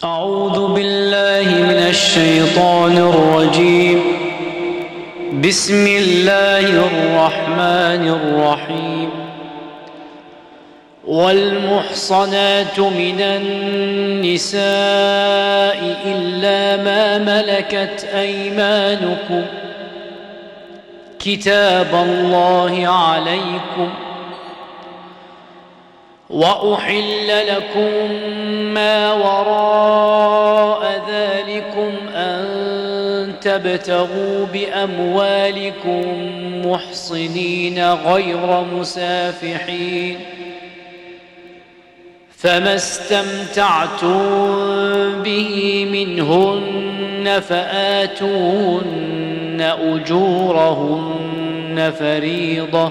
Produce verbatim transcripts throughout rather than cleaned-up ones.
أعوذ بالله من الشيطان الرجيم. بسم الله الرحمن الرحيم. والمحصنات من النساء إلا ما ملكت أيمانكم كتاب الله عليكم، وأحل لكم ما وراء ذلكم أن تبتغوا بأموالكم محصنين غير مسافحين، فما استمتعتم به منهن فآتوهن أجورهن فريضة،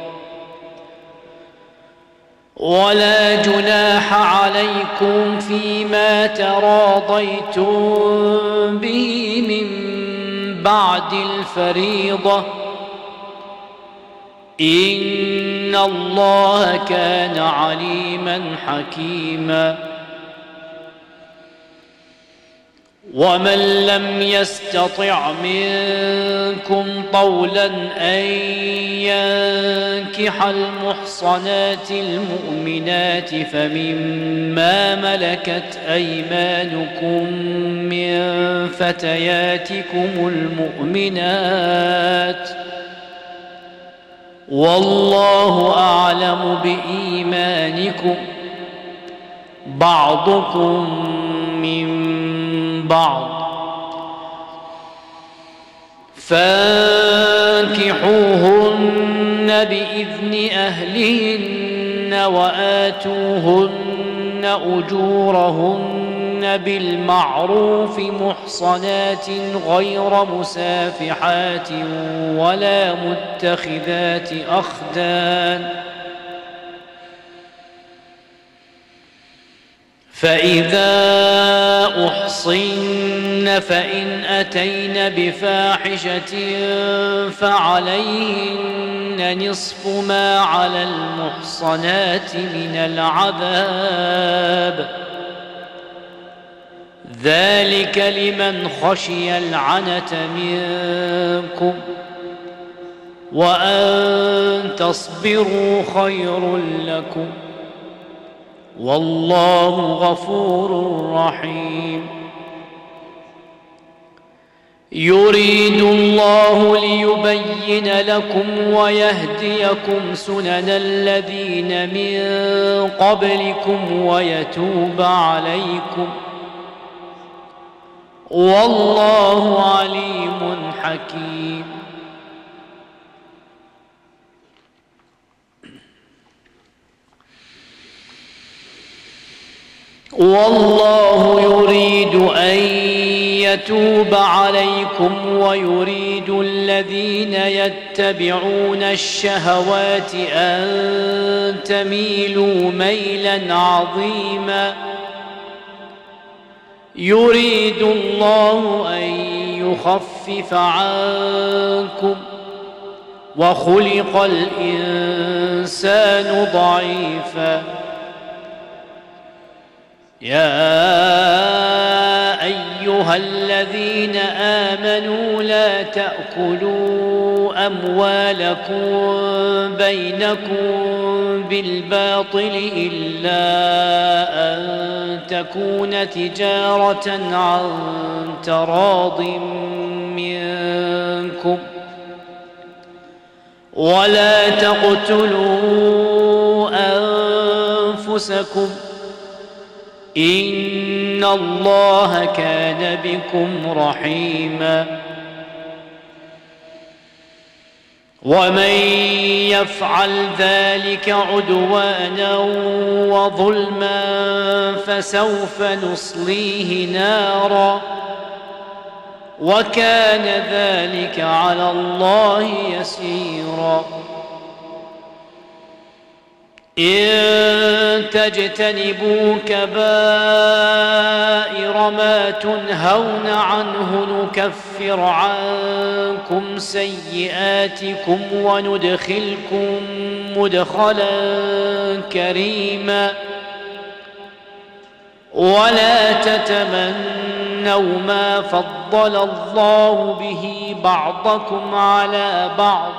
ولا جناح عليكم فيما تراضيتم به من بعد الفريضة، إن الله كان عليما حكيما. ومن لم يستطع منكم طولا أن ينكح المحصنات المؤمنات فمما ملكت أيمانكم من فتياتكم المؤمنات، والله أعلم بإيمانكم، بعضكم من بعض، فانكحوهن بإذن أهلهن وآتوهن أجورهن بالمعروف محصنات غير مسافحات ولا متخذات أخدان، فإذا أحصن فإن أتين بفاحشة فعليهن نصف ما على المحصنات من العذاب، ذلك لمن خشي العنة منكم، وأن تصبروا خير لكم، والله غفور رحيم. يريد الله ليبين لكم ويهديكم سنن الذين من قبلكم ويتوب عليكم، والله عليم حكيم. والله يريد أن يتوب عليكم ويريد الذين يتبعون الشهوات أن تميلوا ميلا عظيما. يريد الله أن يخفف عنكم، وخلق الإنسان ضعيفا. يا أيها الذين آمنوا لا تأكلوا أموالكم بينكم بالباطل إلا أن تكون تجارة عن تراض منكم، ولا تقتلوا أنفسكم، إن الله كان بكم رحيما. ومن يفعل ذلك عدوانا وظلما فسوف نصليه نارا، وكان ذلك على الله يسيرا. إن تجتنبوا كبائر ما تنهون عنه نكفر عنكم سيئاتكم وندخلكم مدخلا كريما. ولا تتمنوا ما فضل الله به بعضكم على بعض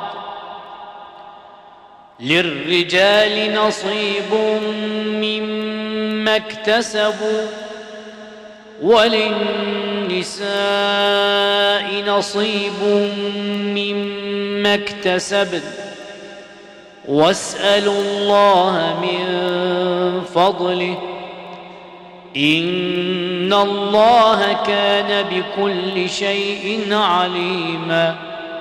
للرجال نصيب مما اكتسبوا وللنساء نصيب مما اكتسبن واسألوا الله من فضله إن الله كان بكل شيء عليما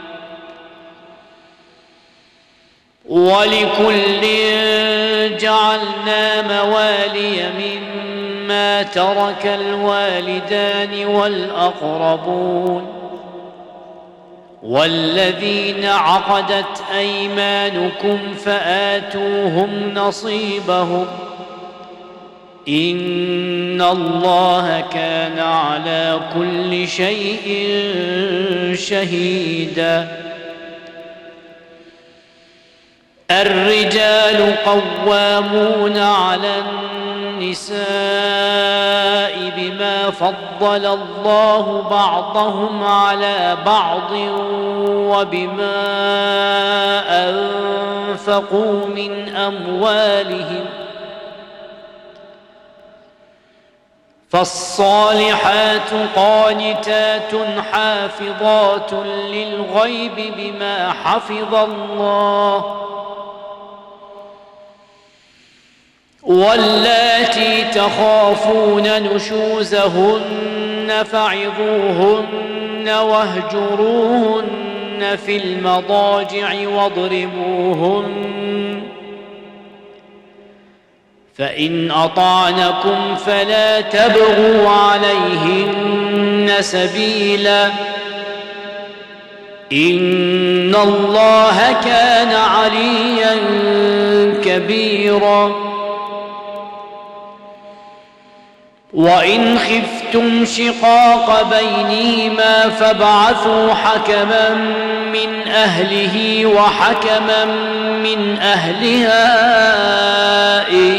ولكل جعلنا موالي مما ترك الوالدان والأقربون والذين عقدت أيمانكم فآتوهم نصيبهم إن الله كان على كل شيء شهيدا الرجال قوامون على النساء بما فضل الله بعضهم على بعض وبما أنفقوا من أموالهم فالصالحات قانتات حافظات للغيب بما حفظ الله واللاتي تخافون نشوزهن فعظوهن واهجروهن في المضاجع واضربوهن فإن أطعنكم فلا تبغوا عليهن سبيلا إن الله كان عليا كبيرا وإن خفتم شقاق بينهما فابعثوا حكما من أهله وحكما من أهلها إن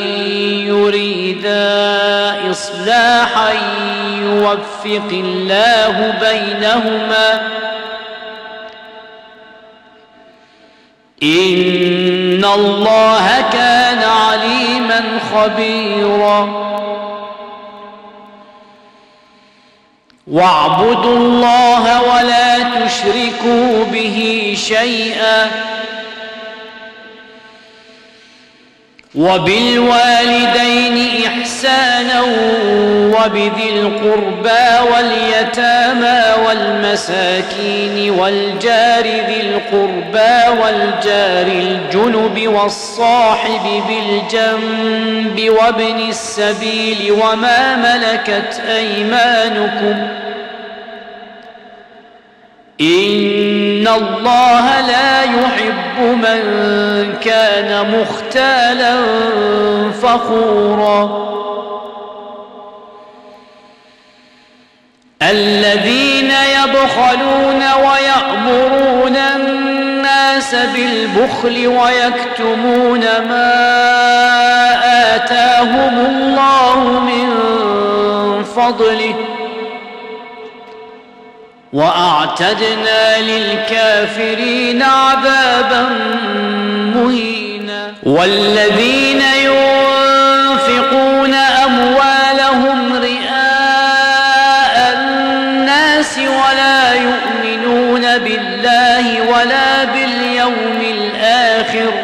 يريدا إصلاحا يوفق الله بينهما إن الله كان عليما خبيرا واعبدوا الله ولا تشركوا به شيئا وبالوالدين إحسانا وبذي القربى واليتامى والمساكين والجار ذي القربى والجار الجنب والصاحب بالجنب وابن السبيل وما ملكت أيمانكم إن الله لا يحب من كان مختالا فخورا الذين يبخلون ويأمرون الناس بالبخل ويكتمون ما آتاهم الله من فضله وأعتدنا للكافرين عذابا مهينا والذين ينفقون أموالهم رئاء الناس ولا يؤمنون بالله ولا باليوم الآخر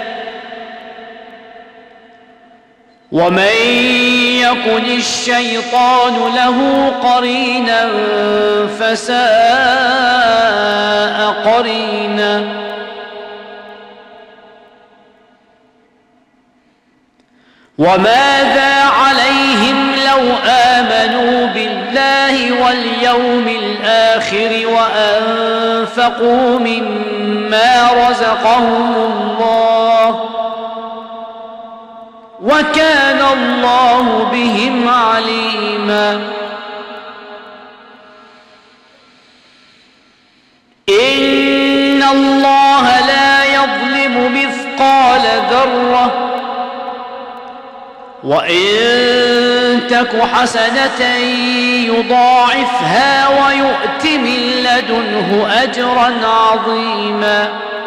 ومن يكن الشيطان له قرينا فساء قرينا وماذا عليهم لو آمنوا بالله واليوم الآخر وأنفقوا مما رزقهم الله وكان الله بهم عليما إن الله لا يظلم مثقال ذرة وإن تك حسنة يضاعفها ويؤت من لدنه أجرا عظيما.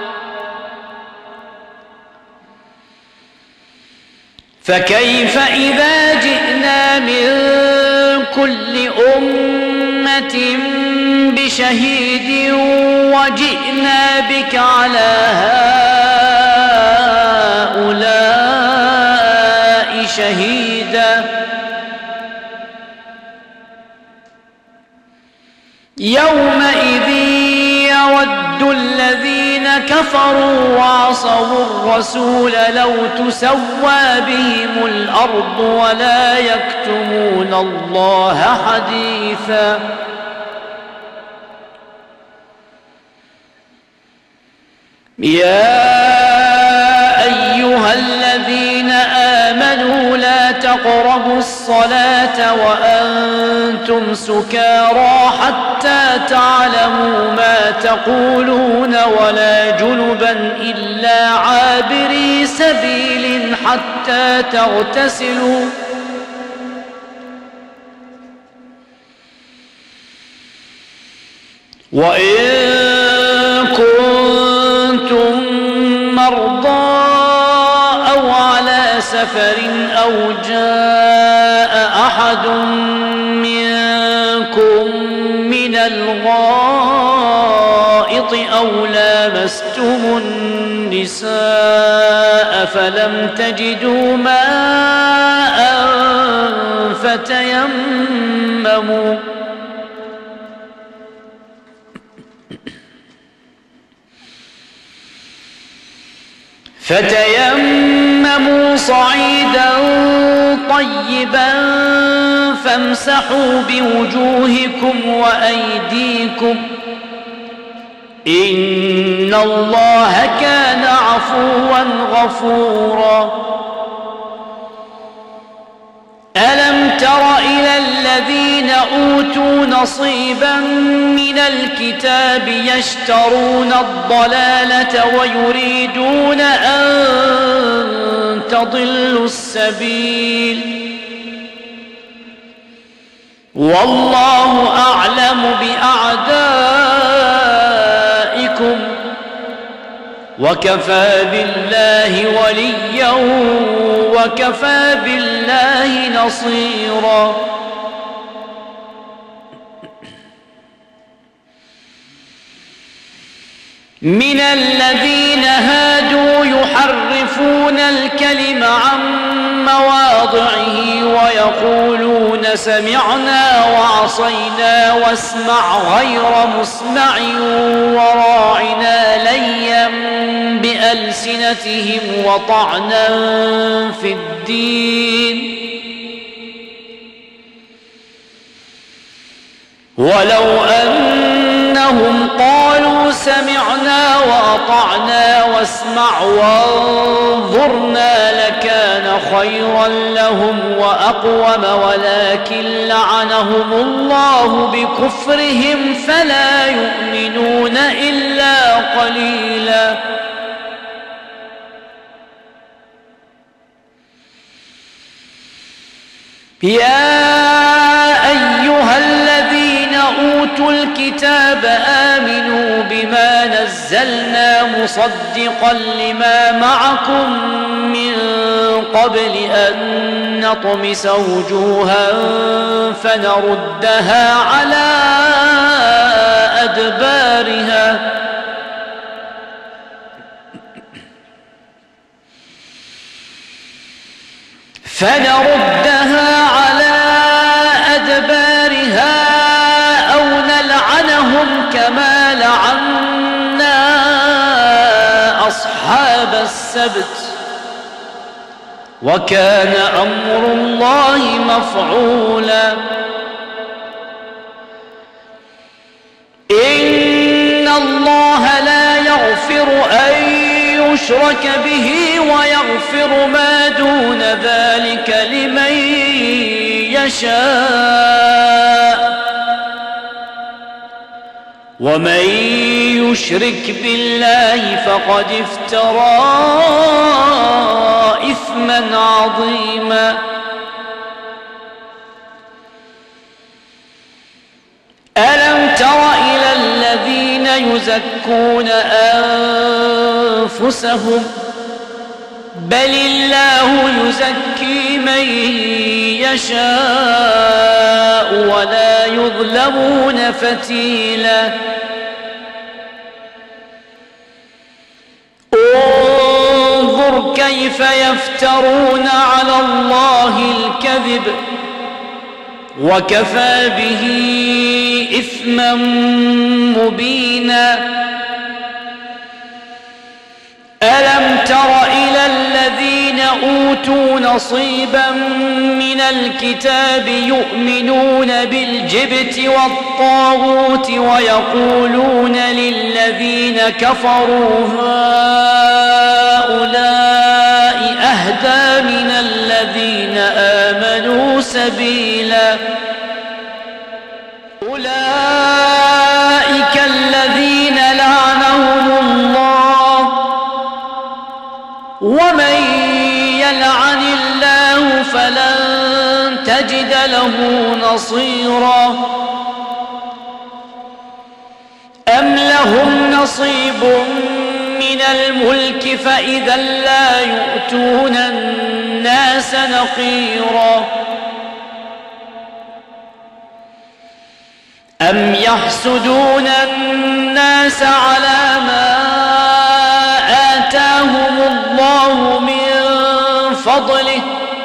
فكيف إذا جئنا من كل أمة بشهيد وجئنا بك على هؤلاء شهيدا. يومئذ يود الذين كفروا وعصوا الرسول لو تسوى بهم الأرض ولا يكتمون الله حديثا. يا أيها الذين آمنوا لا تقربوا الصلاة وأنتم سكارى حتى تعلموا ما تقولون ولا جنبا إلا عابري سبيل حتى تغتسلوا وإن كنتم مرضى أو على سفر أو جاء أحد منكم من الغائط أو لامستم النساء فلم تجدوا ماء فتيمموا فتيمموا صعيدا طيبا فامسحوا بوجوهكم وأيديكم إن الله كان عفوا غفورا. ألم تر إلى الذين أوتوا نصيبا من الكتاب يشترون الضلالة ويريدون أن تضلوا السبيل والله أعلم بأعدائكم وكفى بالله وليا وكفى بالله نصيرا. من الذين هادوا يحرفون الكلم عن مواضعه ويقولون سمعنا وعصينا واسمع غير مسمع وراعنا ليا بألسنتهم وطعنا في الدين ولو أنهم قالوا سمعنا وأطعنا واسمع وانظرنا لكان خيرا لهم وأقوم ولكن لعنهم الله بكفرهم فلا يؤمنون إلا قليلا. يا أيها الذين أوتوا الكتاب آمنوا بما نزلنا مصدقا لما معكم من قبل أن نطمس وجوها فنردها على أدبارها فنردها على أدبارها أو نلعنهم كما لعنا أصحاب السبت وكان أمر الله مفعولا. إن الله لا يغفر أن يشرك به ويغفر ما دون ذلك لمن يشاء ومن يشرك بالله فقد افترى إثما عظيما. ألم تر إلى الذين يزكون أنفسهم بل الله يزكي من يشاء ولا يظلمون فتيلا انظر كيف يفترون على الله الكذب وكفى به إثما مبينا ألم تر إلى الذين أوتوا نصيبا من الكتاب يؤمنون بالجبت والطاغوت ويقولون للذين كفروا هؤلاء أهدى من الذين آمنوا سبيلا أولئك الذين لعنهم الله ومن يلعن الله فلن تجد له نصيرا أم لهم نصيب من الملك فإذا لا يؤتون الناس نقيرا أم يحسدون الناس على ما آتاهم الله من فضله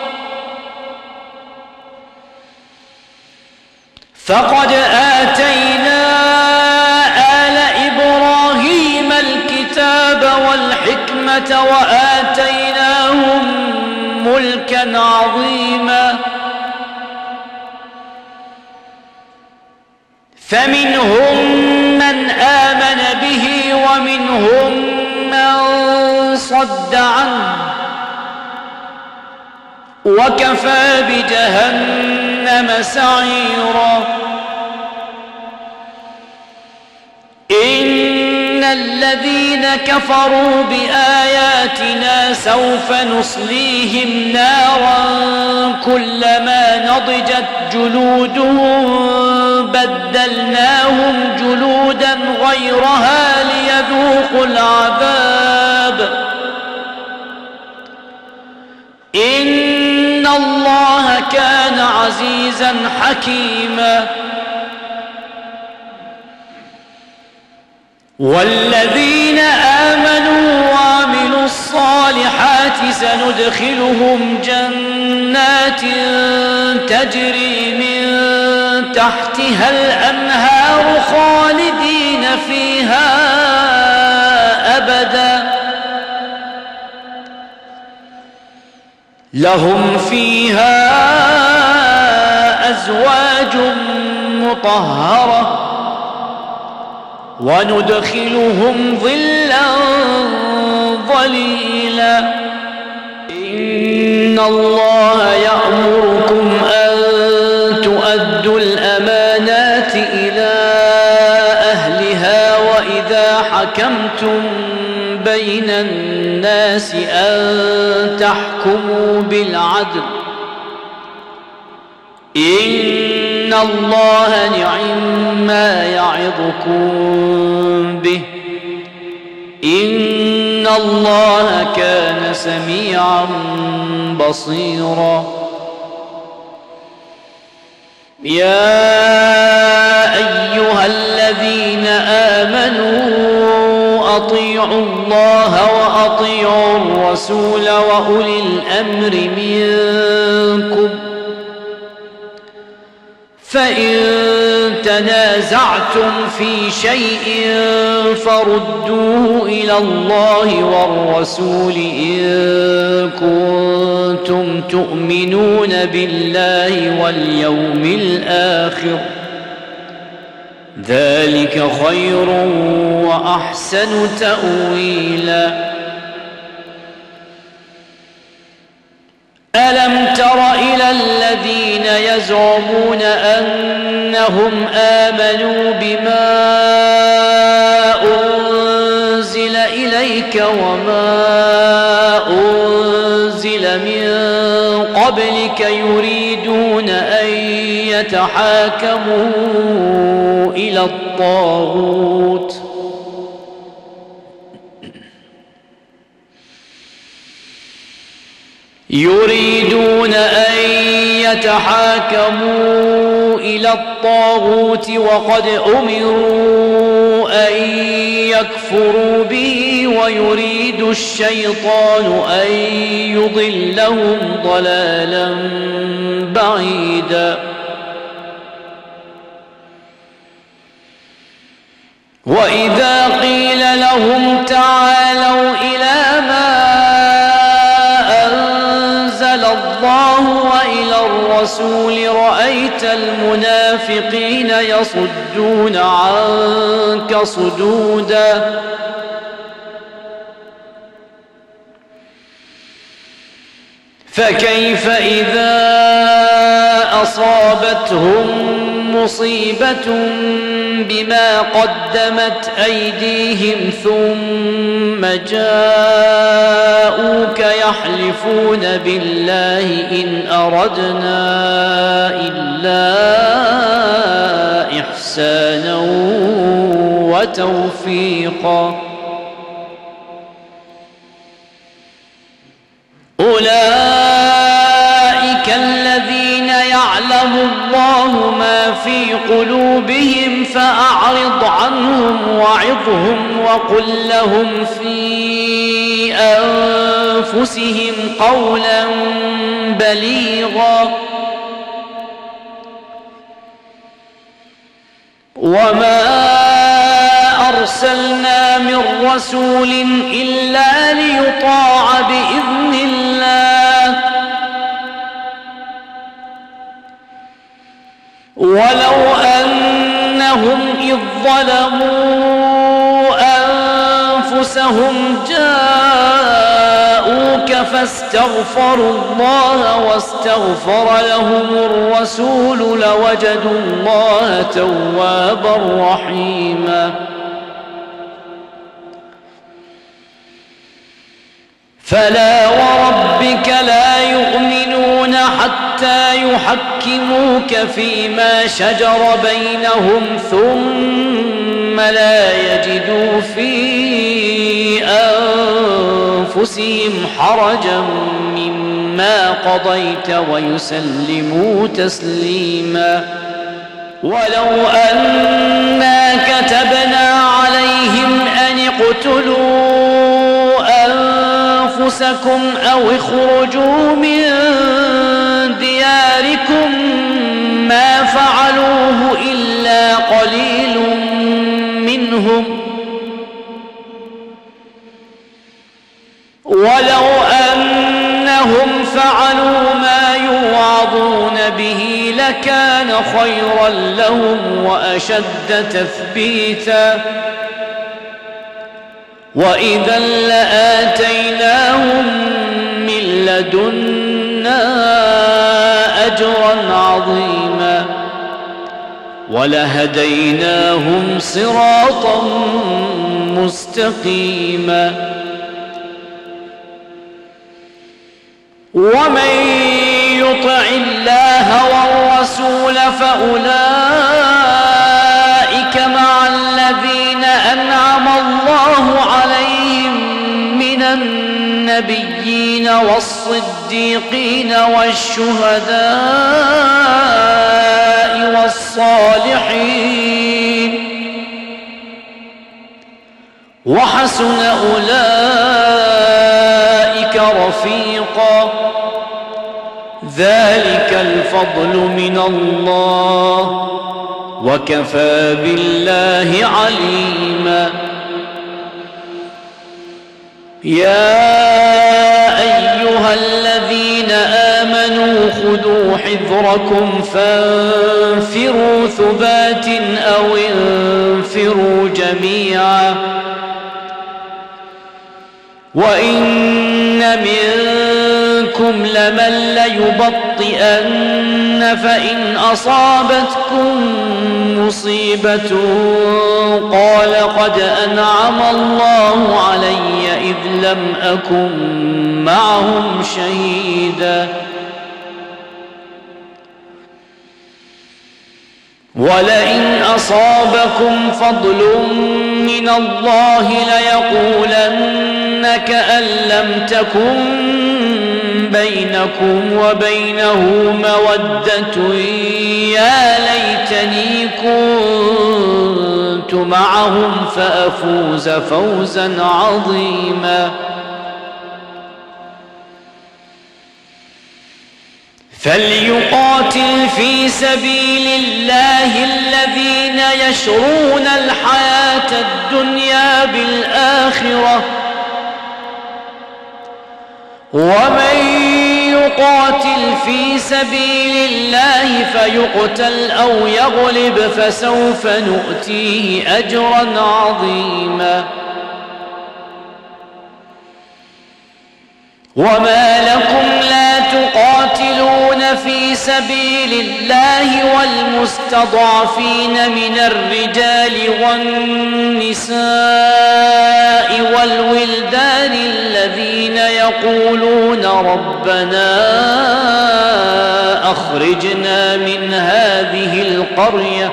فقد آتينا آل إبراهيم الكتاب والحكمة وآتيناهم ملكا عظيما فمنهم من آمن به ومنهم من صد عنه وكفى بجهنم سعيرا إن الذين كفروا بآياتنا سوف نصليهم نارا كلما نضجت جلودهم بدلناهم جلودا غيرها ليذوقوا العذاب إن الله كان عزيزا حكيما والذين آمنوا وعملوا الصالحات سندخلهم جنات تجري من تحتها الأنهار خالدين فيها أبدا لهم فيها أزواج مطهرة وندخلهم ظلا ظليلا إن الله يأمركم أن تؤدوا الأمانات إلى أهلها وإذا حكمتم بين الناس أن تحكموا بالعدل إن الله نعم ما يعظكم به إن الله كان سميعا بصيرا يا أيها الذين آمنوا أطيعوا الله وأطيعوا الرسول وأولي الأمر منكم فإن تنازعتم في شيء فردوه إلى الله والرسول إن كنتم تؤمنون بالله واليوم الآخر ذلك خير وأحسن تأويلا ألم تر إلى الذين يزعمون أنهم آمنوا بما أنزل إليك وما أنزل من قبلك يريدون أن يتحاكموا إلى الطاغوت يريدون أن يتحاكموا إلى الطاغوت وقد أمروا أن يكفروا به ويريد الشيطان أن يضلهم ضلالا بعيدا وإذا قيل لهم تعالوا إلى ما الله وإلى الرسول رأيت المنافقين يصدون عنك صدودا فكيف إذا أصابتهم مصيبة بما قدمت أيديهم ثم جاءوك يحلفون بالله إن أردنا إلا إحسانا وتوفيقا أولئك الذين يعلم الله ما في قلوبهم فأعرض عنهم وعظهم وقل لهم في أنفسهم قولا بليغا وما أرسلنا من رسول إلا ليطاع بإذن الله ولو أنهم إذ ظلموا أنفسهم جاءوك فاستغفروا الله واستغفر لهم الرسول لوجدوا الله توابا رحيما فلا وربك لا يؤمنون حتى يحكموك فيما شجر بينهم ثم لا يجدوا في أنفسهم حرجا مما قضيت ويسلموا تسليما ولو أنا كتبنا عليهم أن اقتلوا أنفسكم أو اخرجوا من دياركم ما فعلوه إلا قليل منهم ولو أنهم فعلوا ما يوعظون به لكان خيرا لهم وأشد تثبيتا وإذا لآتيناهم من لدنا أجرا عظيما ولهديناهم صراطا مستقيما ومن يطع الله والرسول فأولئك مع الذين أنعم الله عليهم من النبيين والصديقين والشهداء والصالحين وحسن أولئك رفيقا ذلك الفضل من الله وكفى بالله عليما يا أيها الذين آمنوا خذوا حذركم فانفروا ثبات أو انفروا جميعا وإن منكم لمن ليبطئن فإن أصابتكم مصيبة قال قد أنعم الله علي إذ لم أكن معهم شهيدا ولئن أصابكم فضل من الله ليقولن كأن لم تكن بينكم وبينه مودة يا ليتني كنت معهم فأفوز فوزا عظيما. فليقاتل في سبيل الله الذين يشرون الحياة الدنيا بالآخرة، ومن يقاتل في سبيل الله فيقتل أو يغلب فسوف نؤتيه أجرا عظيما. وما لكم لا تقاتلون في سبيل الله والمستضعفين من الرجال والنساء والولدان الذين يقولون ربنا أخرجنا من هذه القرية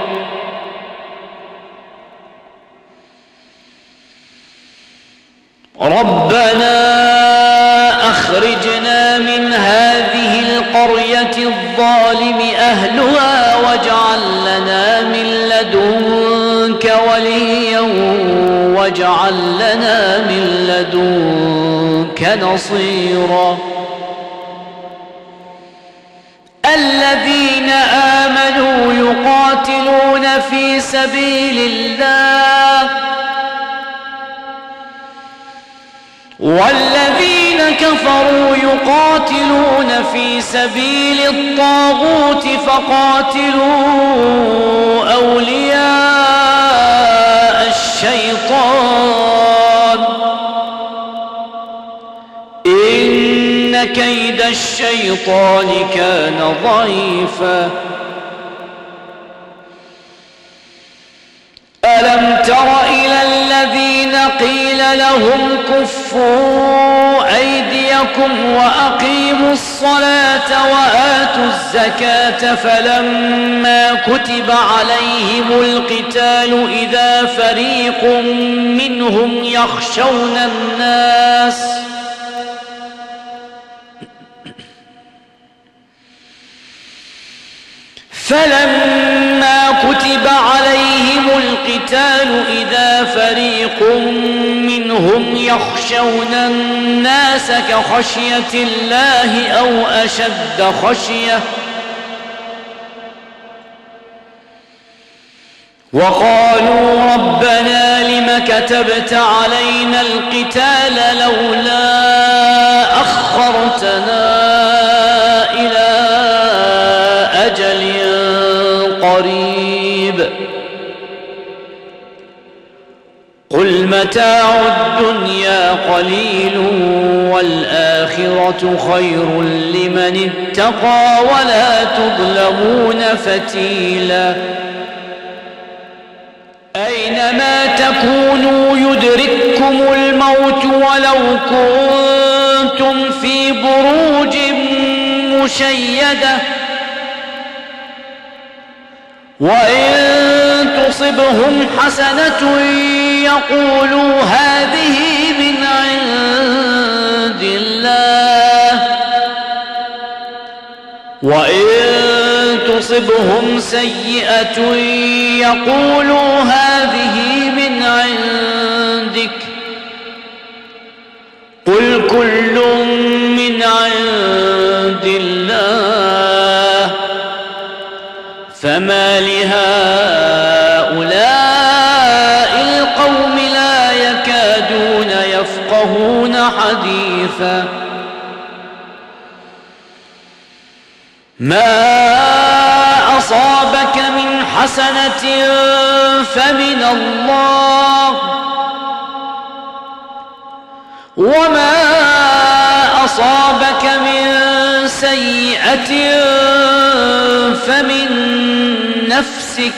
ربنا أخرجنا من هذه القرية الظالم أهلها واجعل لنا من لدنك وليا واجعل لنا من لدنك نصيرا. الذين آمنوا يقاتلون في سبيل الله والذين كفروا يقاتلون في سبيل الطاغوت فقاتلوا أولياء الشيطان إن كيد الشيطان كان ضعيفا. ألم تر إلى الذين قيل لهم كفوا أيديكم وأقيموا الصلاة وآتوا الزكاة فلما كتب عليهم القتال إذا فريق منهم يخشون الناس فلما كتب عليهم القتال إذا فريق منهم يخشون الناس كخشية الله أو أشد خشية وقالوا ربنا لم كتبت علينا القتال لولا أخرتنا إلى أجل قريب قل متاع الدنيا قليل والآخرة خير لمن اتقى ولا تظلمون فتيلا. أينما تكونوا يدرككم الموت ولو كنتم في بروج مشيدة وإن تصبهم حسنة يقولوا هذه من عند الله وإن تصبهم سيئة يقولوا هذه من عندك قل كل من عند الله فما لهؤلاء القوم لا يكادون يفقهون حديثا. ما أصابك من حسنة فمن الله وما أصابك من سيئة فمن نفسك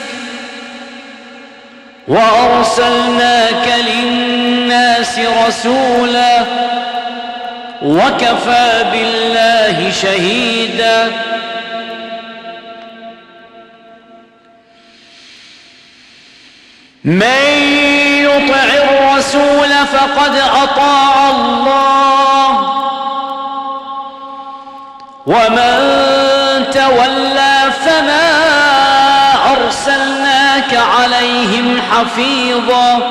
وأرسلناك للناس رسولا وكفى بالله شهيدا. من يطع الرسول فقد أطاع الله ومن تولى فما أرسلناك عليهم حفيظا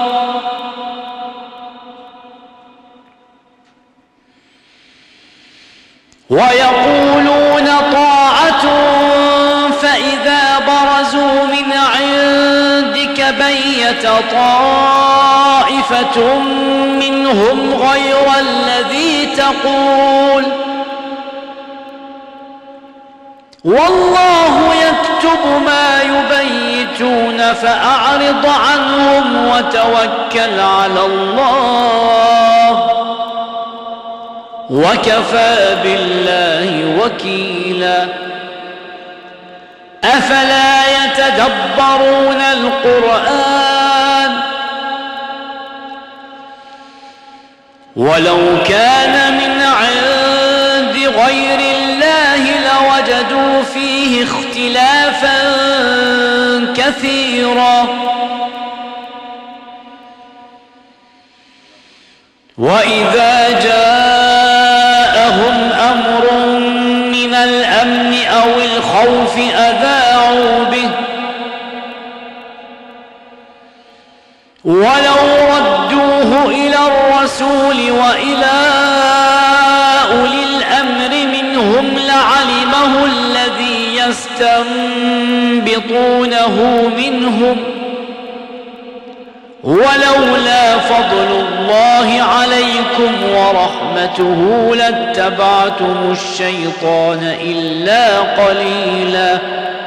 ويقولون طاعة فإذا برزوا من عندك بيت طائفة منهم غير الذي تقول والله يكتب ما يبيتون فأعرض عنهم وتوكل على الله وكفى بالله وكيلا أفلا يتدبرون القرآن ولو كان من عند غير الله لوجدوا فيه اختلافا كثيرا وإذا جاءهم أمر من الأمن أو الخوف أذاعوا به ولو ردوه إلى الرسول وإلى أولي الأمر منهم لعلمه الذي يستنبطونه منهم ولولا فضل الله عليكم ورحمته لاتبعتم الشيطان إلا قليلا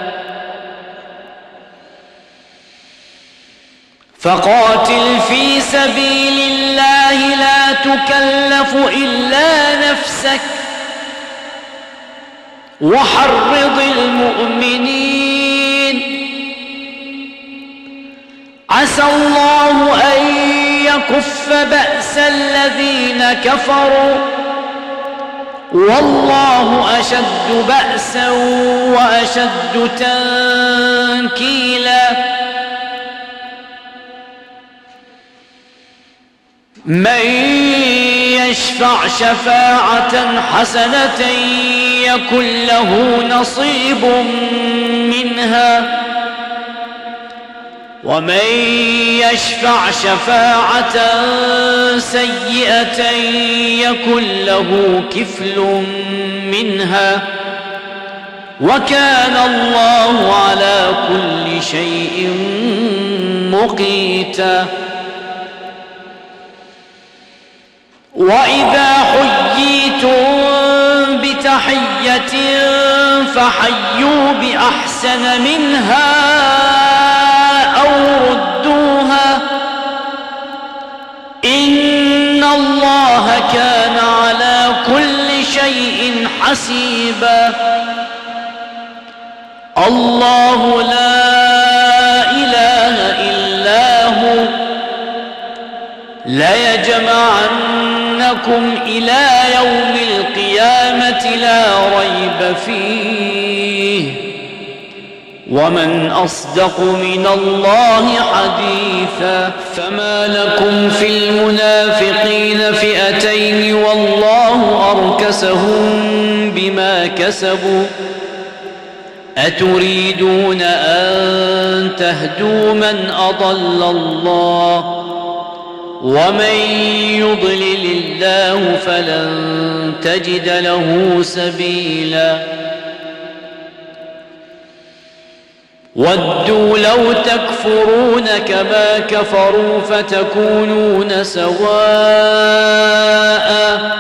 فقاتل في سبيل الله لا تكلف إلا نفسك وحرض المؤمنين عسى الله أن يكف بأس الذين كفروا والله أشد بأسا وأشد تنكيلا من يشفع شفاعة حسنة يكن له نصيب منها ومن يشفع شفاعة سيئة يكن له كفل منها وكان الله على كل شيء مقيتا وإذا حييتم بتحية فحيوا بأحسن منها أو ردوها إن الله كان على كل شيء حسيبا الله لا إله إلا هو ليجمعنكم إلى يوم القيامة لا ريب فيه ومن أصدق من الله حديثا فما لكم في المنافقين فئتين والله أركسهم بما كسبوا أتريدون أن تهدوا من أضل الله ومن يضلل الله فلن تجد له سبيلا ودوا لو تكفرون كما كفروا فتكونون سواء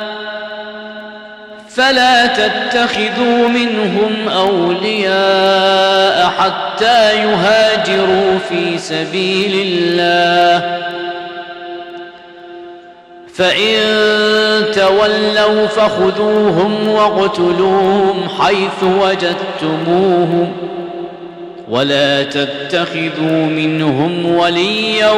فلا تتخذوا منهم أولياء حتى يهاجروا في سبيل الله فإن تولوا فخذوهم واقتلوهم حيث وجدتموهم ولا تتخذوا منهم وليا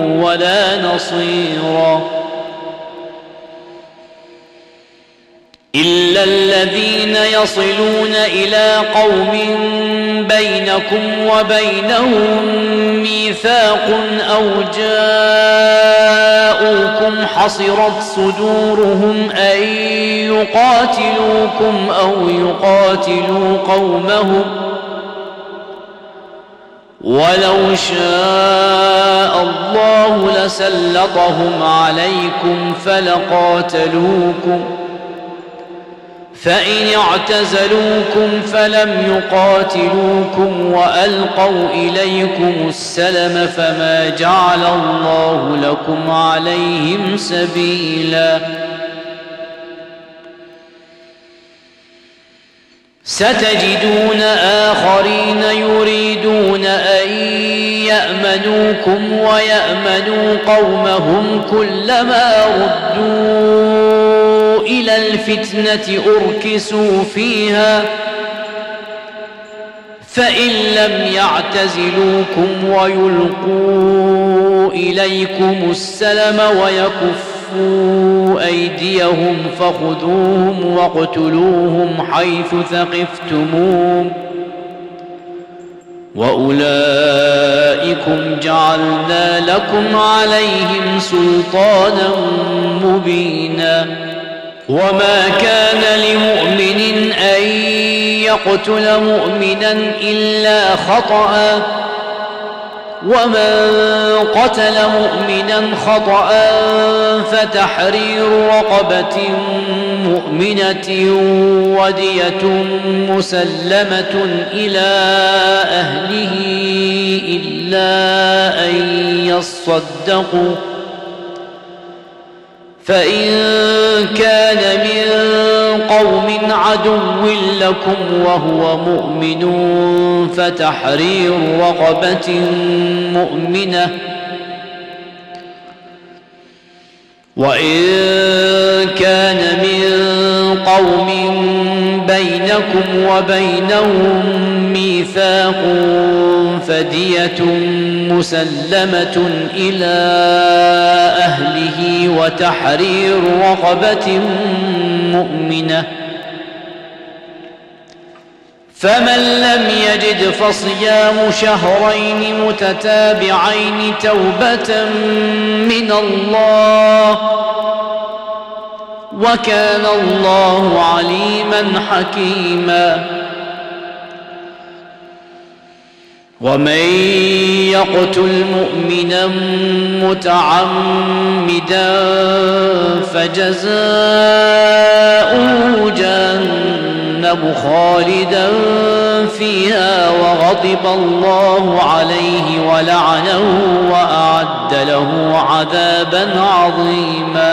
ولا نصيرا إلا الذين يصلون إلى قوم بينكم وبينهم ميثاق أو جاءوكم حصرت صدورهم أن يقاتلوكم أو يقاتلوا قومهم ولو شاء الله لسلطهم عليكم فلقاتلوكم فإن اعتزلوكم فلم يقاتلوكم وألقوا إليكم السلم فما جعل الله لكم عليهم سبيلا ستجدون آخرين يريدون أن يأمنوكم ويأمنوا قومهم كلما ردوا إلى الفتنة أركسوا فيها فإن لم يعتزلوكم ويلقوا إليكم السلم ويكفوا أيديهم فخذوهم واقتلوهم حيث ثقفتموهم وأولئكم جعلنا لكم عليهم سلطانا مبينا وما كان لمؤمن أن يقتل مؤمنا إلا خطأ ومن قتل مؤمنا خطأ فتحرير رقبة مؤمنة ودية مسلمة إلى أهله إلا أن يصدقوا فإن كان من قوم عدو لكم وهو مؤمن فتحرير رقبة مؤمنة وإن كان من قوم بينكم وبينهم ميثاق فدية مسلمة إلى أهله وتحرير رقبة مؤمنة فمن لم يجد فصيام شهرين متتابعين توبة من الله وكان الله عليما حكيما ومن يقتل مؤمنا متعمدا فجزاؤه جهنم خالدا فيها وغضب الله عليه ولعنه وأعد له عذابا عظيما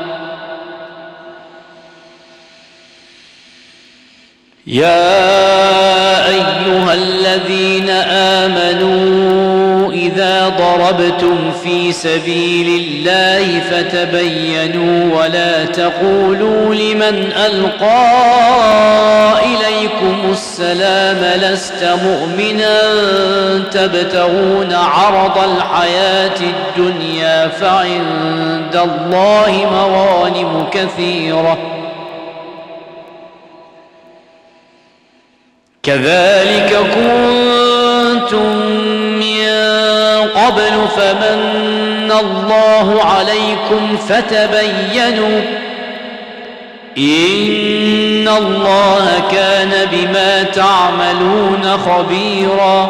يا أيها الذين آمنوا إذا ضربتم في سبيل الله فتبينوا ولا تقولوا لمن ألقى إليكم السلام لست مؤمنا تبتغون عرض الحياة الدنيا فعند الله مغانم كثيرة كذلك كنتم من قبل فمن الله عليكم فتبينوا إن الله كان بما تعملون خبيرا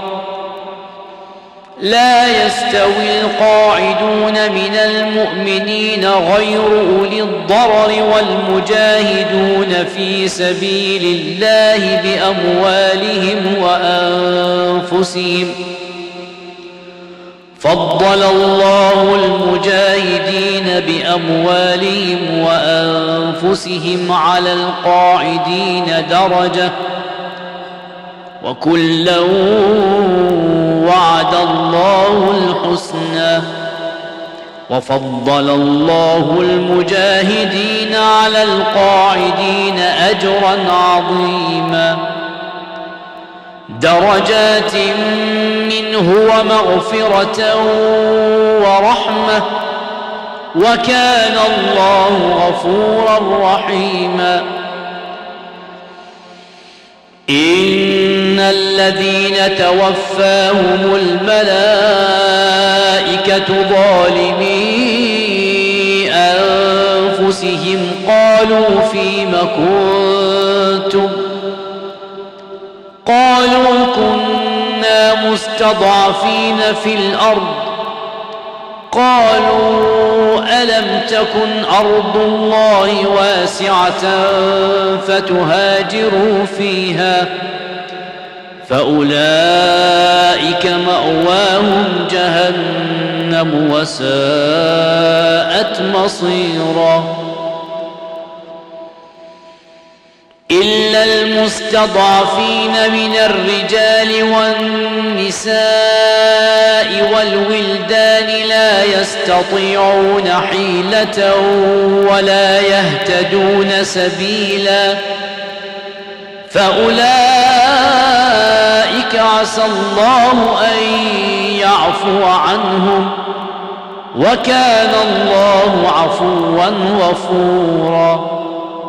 لا يستوي القاعدون من المؤمنين غير أولي الضرر والمجاهدون في سبيل الله بأموالهم وأنفسهم فضل الله المجاهدين بأموالهم وأنفسهم على القاعدين درجة وكلا وعد الله الحسنى وفضل الله المجاهدين على القاعدين أجرا عظيما درجات منه ومغفرة ورحمة وكان الله غفورا رحيما. إن الذين توفاهم الملائكة ظالمي أنفسهم قالوا فيم كنتم قالوا كنا مستضعفين في الأرض قالوا ألم تكن أرض الله واسعة فتهاجروا فيها فأولئك مأواهم جهنم وساءت مصيرا. إلا المستضعفين من الرجال والنساء والولدان لا يستطيعون حيلة ولا يهتدون سبيلا فأولئك عسى الله أن يعفو عنهم وكان الله عفوا غفورا.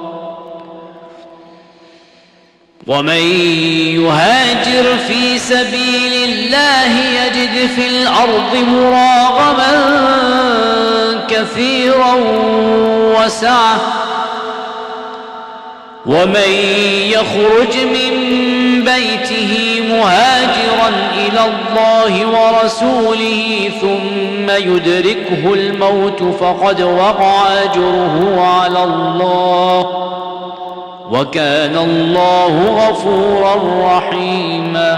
ومن يهاجر في سبيل الله يجد في الأرض مراغما كثيرا وسعة ومن يخرج من بيته مهاجرا إلى الله ورسوله ثم يدركه الموت فقد وقع أجره على الله وكان الله غفورا رحيما.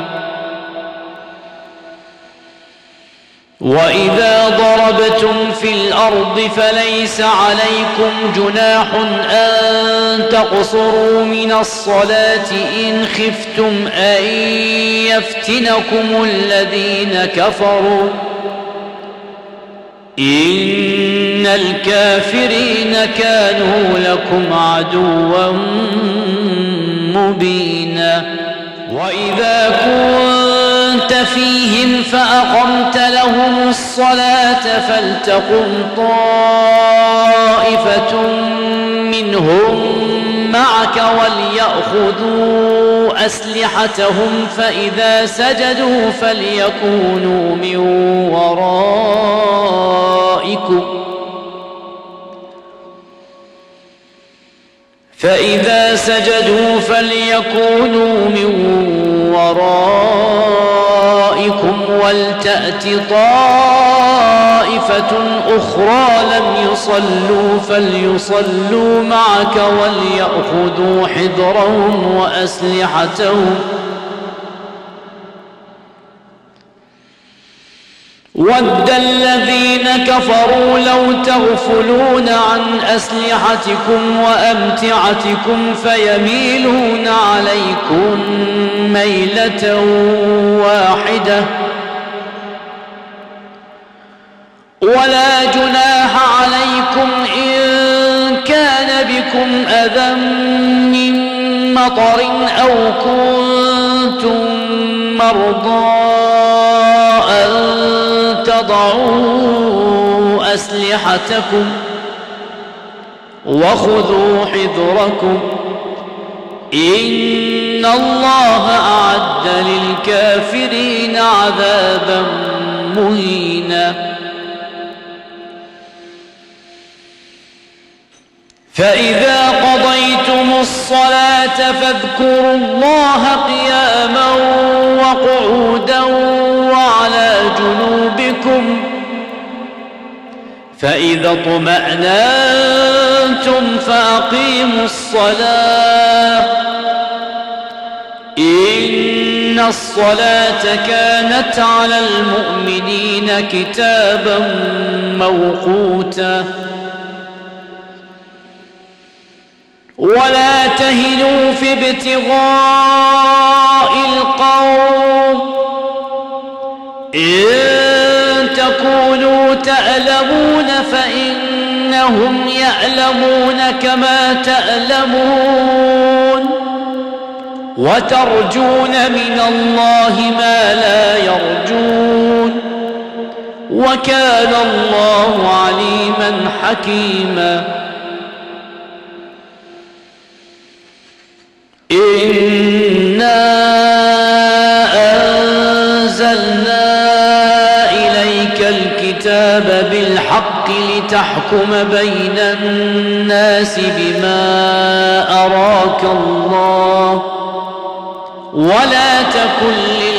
وإذا ضربتم في الأرض فليس عليكم جناح أن تقصروا من الصلاة إن خفتم أن يفتنكم الذين كفروا إن الكافرين كانوا لكم عدوا مبينا. وإذا كنت فيهم فأقمت لهم الصلاة فلتقم طائفة منهم معك وليأخذوا أسلحتهم فإذا سجدوا فليكونوا من ورائكم فإذا سجدوا فليكونوا من ورائكم ولتأت طائفة أخرى لم يصلوا فليصلوا معك وليأخذوا حذرهم وأسلحتهم ود الذين كفروا لو تغفلون عن أسلحتكم وأمتعتكم فيميلون عليكم ميلة واحدة ولا جناح عليكم إن كان بكم أذى من مطر أو كنتم مرضى أن تضعوا أسلحتكم وخذوا حذركم إن الله أعد للكافرين عذابا مهينا. فإذا قضيتم الصلاة فاذكروا الله قياما وقعودا وعلى جنوبكم فإذا اطمأننتم فأقيموا الصلاة إن الصلاة كانت على المؤمنين كتابا موقوتا. ولا تهنوا في ابتغاء القوم إن تكونوا تألمون فإنهم يألمون كما تألمون وترجون من الله ما لا يرجون وكان الله عليما حكيما. إنا أنزلنا إليك الكتاب بالحق لتحكم بين الناس بما أراك الله ولا تكن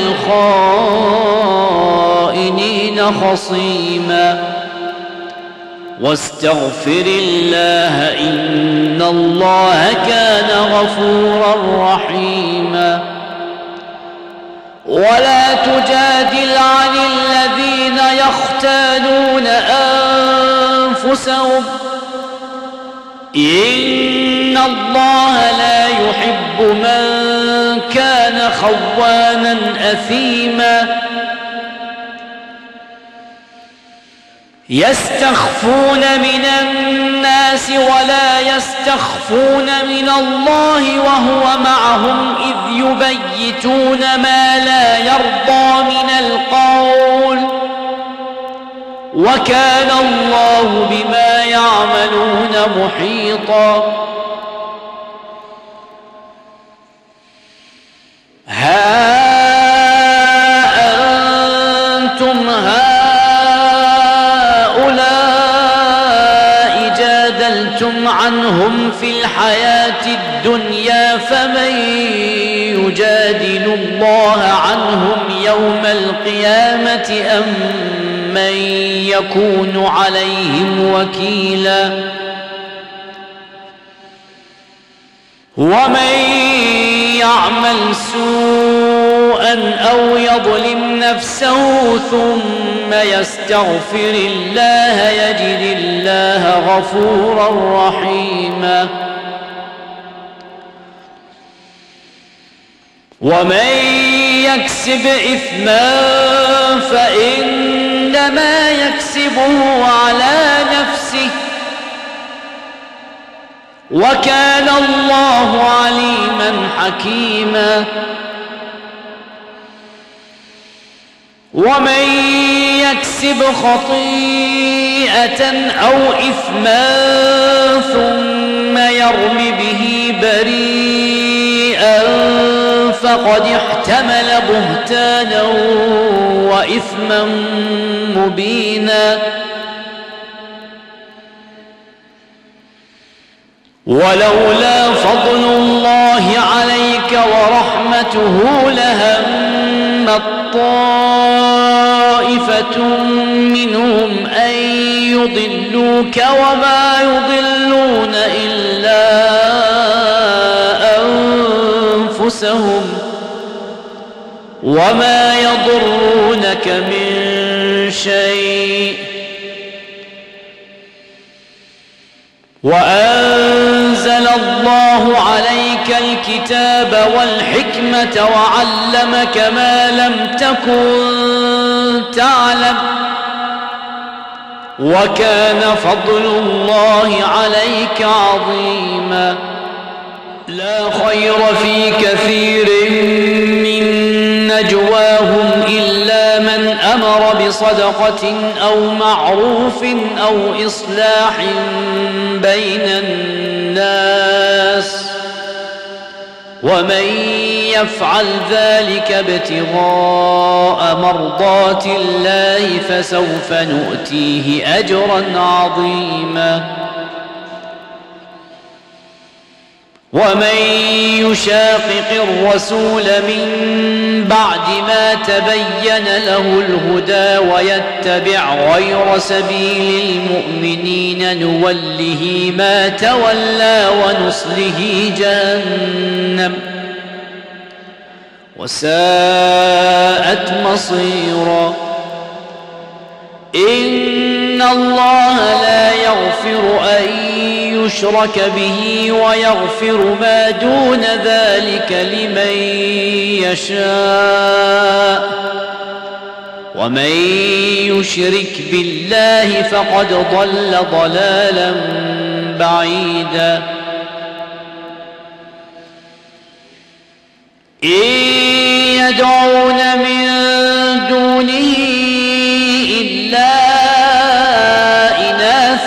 للخائنين خصيما واستغفر الله إن الله كان غفورا رحيما. ولا تجادل عن الذين يختانون أنفسهم إن الله لا يحب من كان خوانا أثيما. يستخفون من الناس ولا يستخفون من الله وهو معهم إذ يبيتون ما لا يرضى من القول وكان الله بما يعملون محيطا. ها أنتم هؤلاء جادلتم عنهم في الحياة الدنيا فمن يجادل الله عنهم يوم القيامة أم من يكون عليهم وكيلا. ومن يعمل سوءا أو يظلم نفسه ثم يستغفر الله يجد الله غفورا رحيما. ومن يكسب إثما فإنما يكسبه على نفسه وكان الله عليما حكيما. ومن يكسب خطيئة أو إثما ثم يرم به بريئا فقد احتمل بهتانا وإثما مبينا. ولولا فضل الله عليك ورحمته لهمت طائفة منهم أن يضلوك وما يضلون إلا أنفسهم وما يضرونك من شيء. وأنزل الله عليك الكتاب والحكمة وعلمك ما لم تكن تعلم وكان فضل الله عليك عظيما. لا خير في كثير من نجواهم إلا من أمر بصدقة أو معروف أو إصلاح بين الناس ومن يفعل ذلك ابتغاء مرضات الله فسوف نؤتيه أجرا عظيما. ومن يشاقق الرسول من بعد ما تبين له الهدى ويتبع غير سبيل المؤمنين نوله ما تولى ونصله جهنم وساءت مصيرا. إن الله لا يغفر أن يشرك به ويغفر ما دون ذلك لمن يشاء ومن يشرك بالله فقد ضل ضلالا بعيدا. إن يدعون من دونه إلا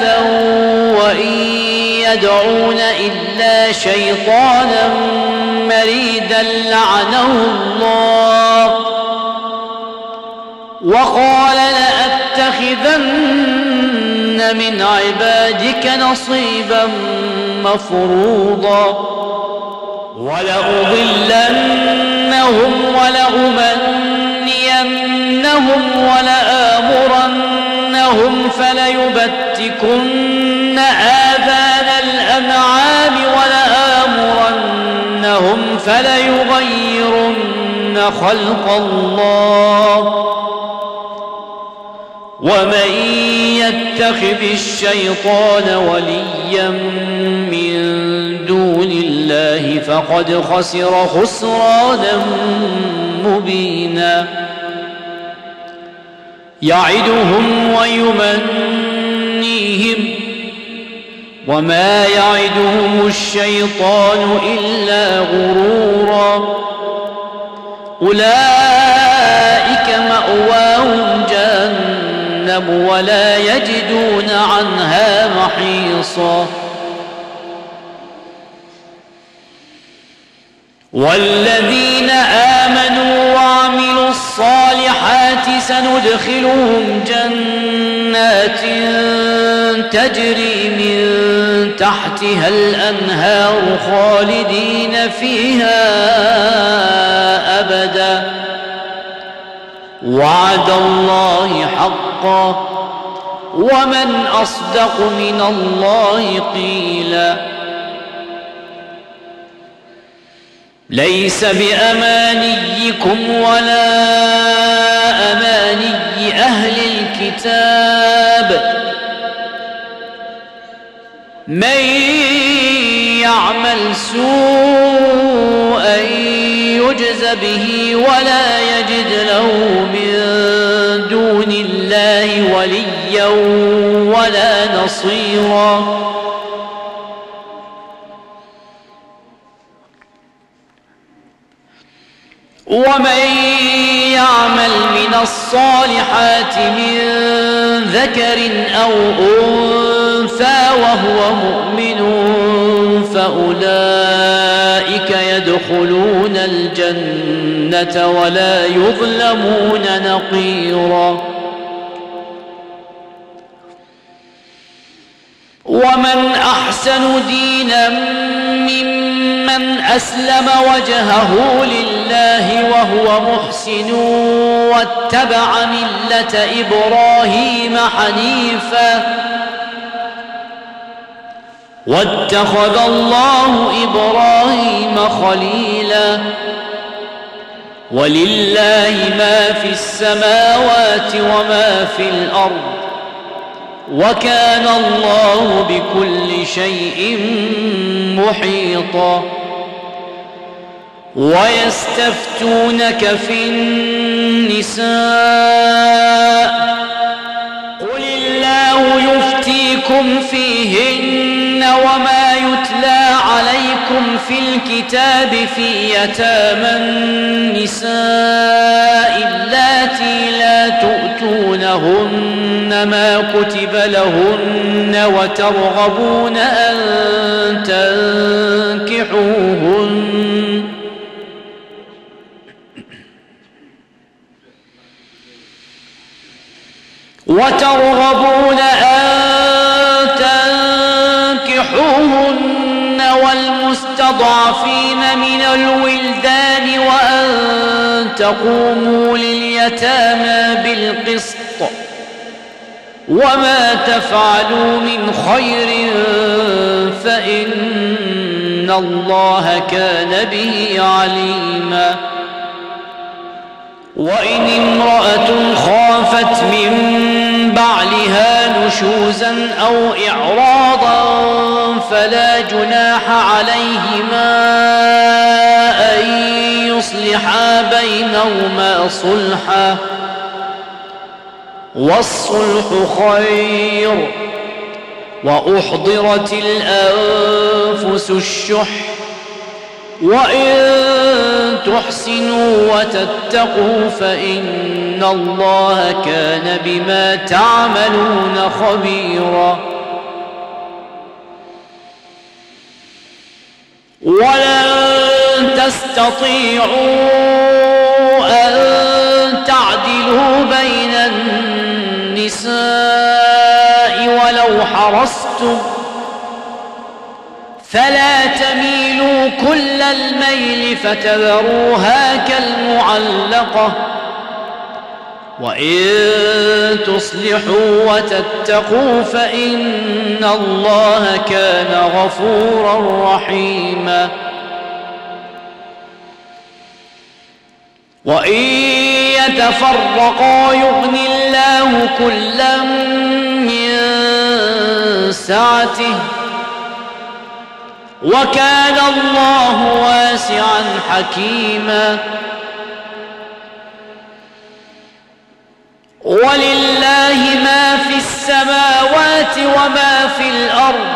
وإن يدعون إلا شيطانا مريدا لعنه الله وقال لأتخذن من عبادك نصيبا مفروضا ولأضلنهم ولأمنينهم ولآمرنهم فليبتكن آذان الأنعام ولآمرنهم فليغيرن خلق الله ومن يتخذ الشيطان وليا من دون الله فقد خسر خسرانا مبينا يعدهم ويمنيهم وما يعدهم الشيطان إلا غرورا أولئك مأواهم جهنم ولا يجدون عنها محيصا والذين آمنوا وعملوا الصالحات سندخلهم جنات تجري من تحتها الأنهار خالدين فيها أبدا وعد الله حقا ومن أصدق من الله قيلا ليس بأمانيكم ولا أماني أهل الكتاب من يعمل سوءا يجز به ولا يجد له من دون الله وليا ولا نصيرا ومن يعمل من الصالحات من ذكر أو أنثى وهو مؤمن فأولئك يدخلون الجنة ولا يظلمون نقيرا ومن أحسن دينا ممن أسلم وجهه لله وهو محسن واتبع ملة إبراهيم حنيفا واتخذ الله إبراهيم خليلا ولله ما في السماوات وما في الأرض وكان الله بكل شيء محيطا ويستفتونك في النساء قل الله يفتيكم فيهن وما يتلى عليكم في الكتاب في يتامى النساء اللاتي لا تؤتونهن ما كتب لهن وترغبون أن تنكحوهن وترغبون أن تنكحوهن والمستضعفين من الولدان وأن تقوموا لليتامى بالقسط وما تفعلوا من خير فإن الله كان به عليما وإن امرأة خافت من بعلها نشوزا أو إعراضا فلا جناح عليهما أن يصلحا بينهما صلحا والصلح خير وأحضرت الأنفس الشح وإن تحسنوا وتتقوا فإن الله كان بما تعملون خبيرا ولن تستطيعوا أن تعدلوا بين النساء ولو حرصتم فلا تميلوا كل الميل فتذروها كالمعلقة وإن تصلحوا وتتقوا فإن الله كان غفورا رحيما وإن يتفرقا يغن الله كلا من سعته وكان الله واسعا حكيما ولله ما في السماوات وما في الأرض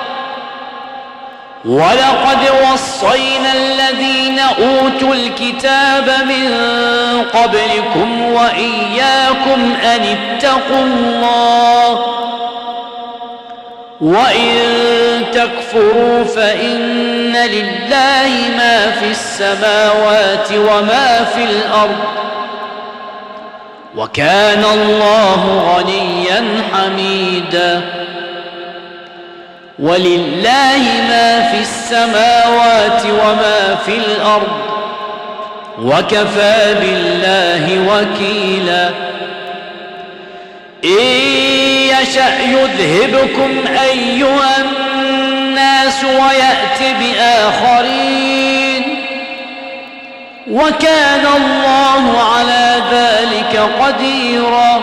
ولقد وصينا الذين أوتوا الكتاب من قبلكم وإياكم أن اتقوا الله وإن تكفروا فإن لله ما في السماوات وما في الأرض وكان الله غنيا حميدا ولله ما في السماوات وما في الأرض وكفى بالله وكيلا إن يشأ يذهبكم أيها الناس ويأت بآخرين وكان الله على ذلك قديرا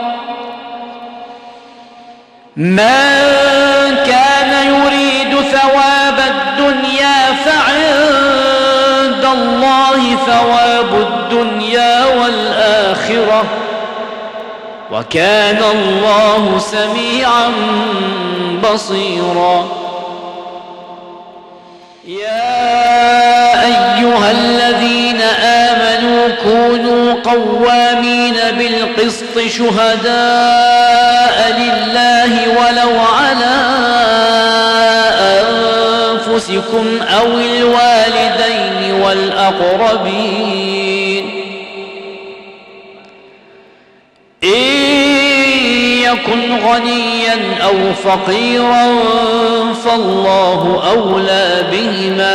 من كان يريد ثواب الدنيا فعند الله ثواب الدنيا والآخرة وكان الله سميعا بصيرا يا أيها الذين آمنوا كونوا قوامين بالقسط شهداء لله ولو على أنفسكم أو الوالدين والأقربين إن يكن غنيا أو فقيرا فالله أولى بهما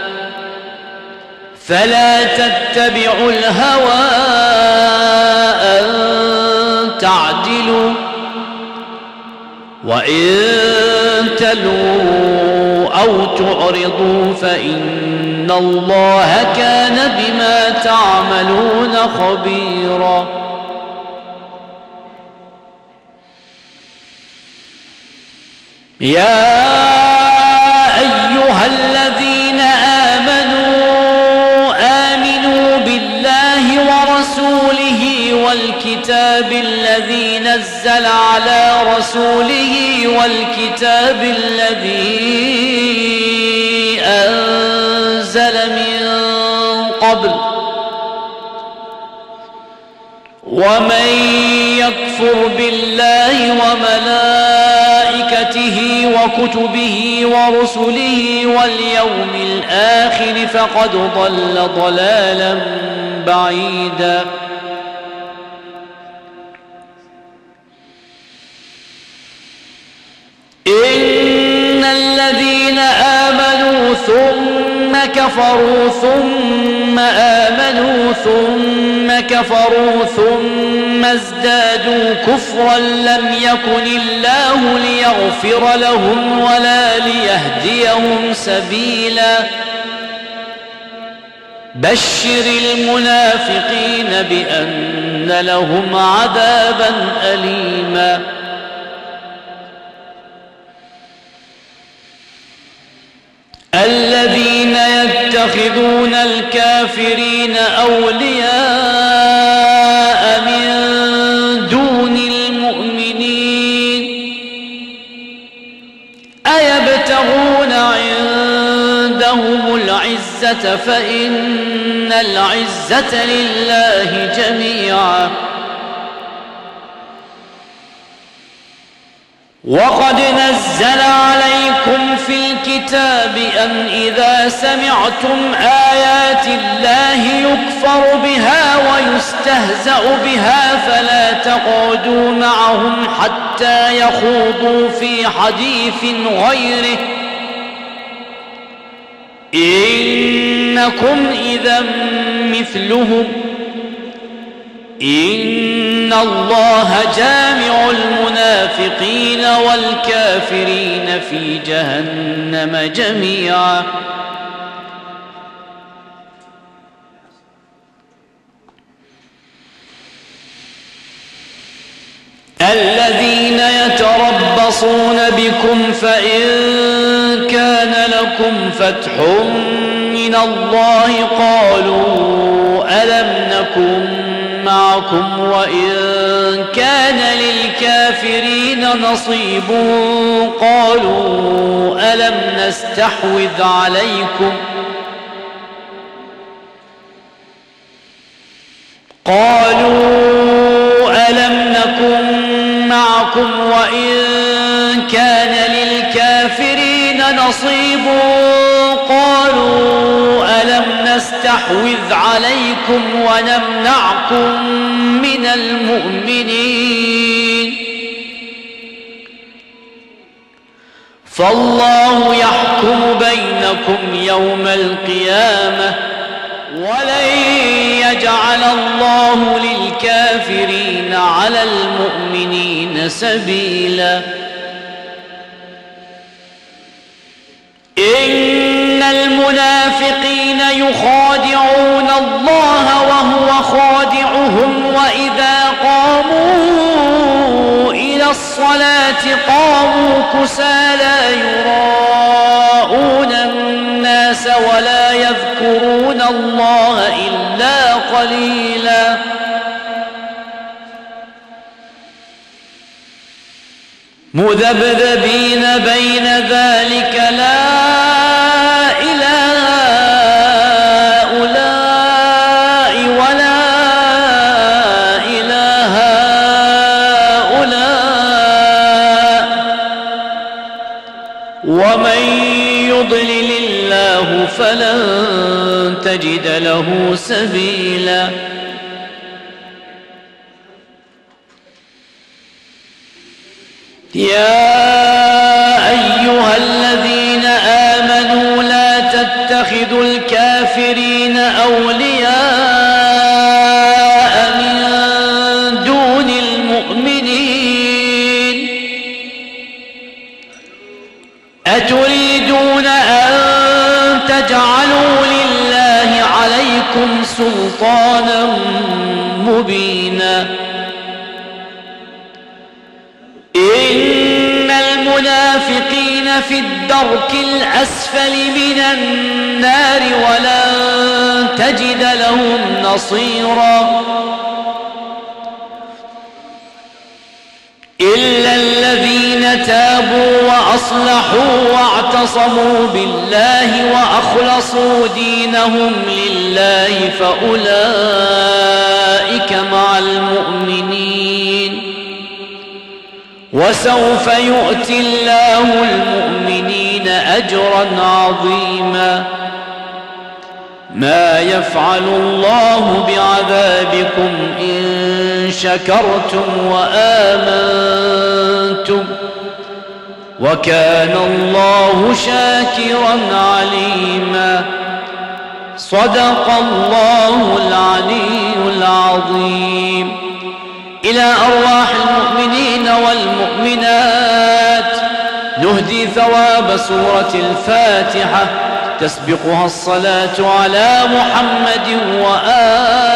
فلا تتبعوا الهوى أن تعدلوا وإن تلووا أو تعرضوا فإن الله كان بما تعملون خبيرا يا أيها الذين آمنوا آمنوا بالله ورسوله والكتاب الذي نزل على رسوله والكتاب الذي أنزل من قبل ومن يكفر بالله وملائكته وكتبه ورسله واليوم الآخر فقد ضل ضلالا بعيدا إن الذين آمنوا ثم كفروا ثم آمنوا ثم كفروا ثم ازدادوا كفرا لم يكن الله ليغفر لهم ولا ليهديهم سبيلا بشر المنافقين بأن لهم عذابا أليما الذين يتخذون الكافرين أولياء من دون المؤمنين أيبتغون عندهم العزة فإن العزة لله جميعا وقد نزل عليكم في الكتاب بأن إذا سمعتم آيات الله يكفر بها ويستهزأ بها فلا تقعدوا معهم حتى يخوضوا في حديث غيره إنكم إذا مثلهم إن الله جامع المنافقين والكافرين في جهنم جميعا. الذين يتربصون بكم فإن كان لكم فتح من الله قالوا ألم نكن معكم وإن كان للكافرين نصيب قالوا ألم نستحوذ عليكم قالوا ألم نكن معكم وإن كان للكافرين نصيب قالوا ألم نستحوذ عليكم ونمنعكم من المؤمنين فالله يحكم بينكم يوم القيامة ولن يجعل الله للكافرين على المؤمنين سبيلا. إن المنافقين يخادعون الله وهو خادعهم وإذا قاموا إلى الصلاة قاموا كسالى يراءون الناس ولا يذكرون الله إلا قليلا. مذبذبين بين ذلك لا إلى هؤلاء ولا إلى هؤلاء ومن يضلل الله فلن تجد له سبيلا. يا أيها الذين آمنوا لا تتخذوا الكافرين أولياء من دون المؤمنين أتريدون أن تجعلوا لله عليكم سلطانا مبينا. إن المنافقين في الدرك الأسفل من النار ولن تجد لهم نصيرا إلا الذين تابوا وأصلحوا واعتصموا بالله وأخلصوا دينهم لله فأولئك مع المؤمنين وسوف يؤتي الله المؤمنين أجرا عظيما. ما يفعل الله بعذابكم إن شكرتم وآمنتم وكان الله شاكرا عليما. صدق الله العلي العظيم. إلى أرواح المؤمنين والمؤمنات نهدي ثواب سورة الفاتحة تسبقها الصلاة على محمد وآله